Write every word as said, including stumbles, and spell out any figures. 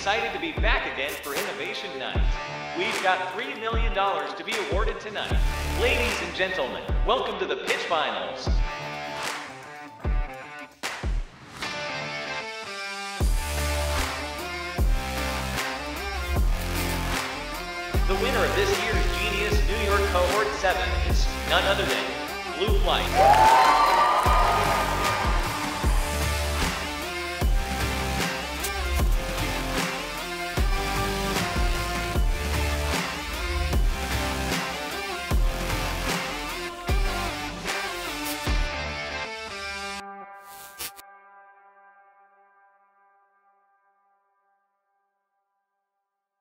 excited to be back again for Innovation Night. We've got three million dollars to be awarded tonight. Ladies and gentlemen, welcome to the pitch finals. The winner of this year's Genius New York Cohort seven is none other than Blue Flight.